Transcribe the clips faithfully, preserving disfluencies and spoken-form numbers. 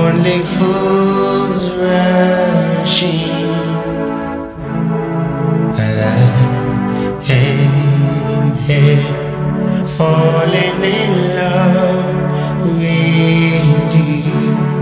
only fools rushing, but I am here falling in love with you.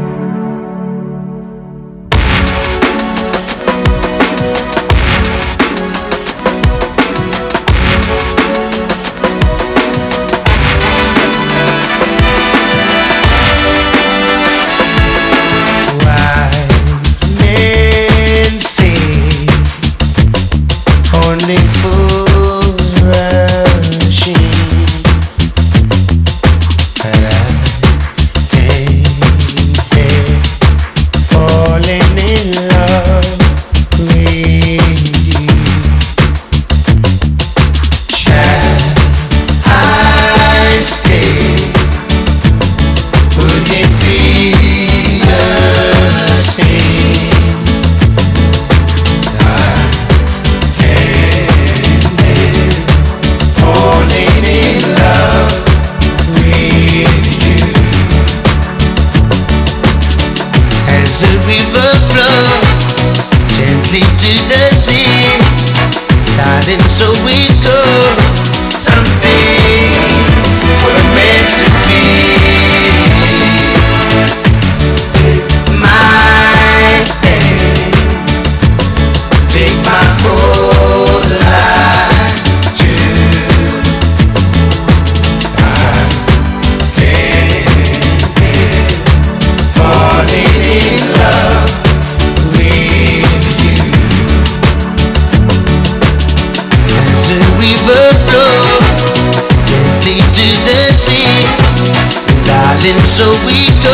Only fools rushing, but I came here falling in love with you. Shall I stay? Would it be the same? As the river flows gently to the sea, darling, so it goes. Some things were meant to be. Take my hand, take my whole life too. I can't help falling in love with you. As the river flows gently to the sea, darling, so we go.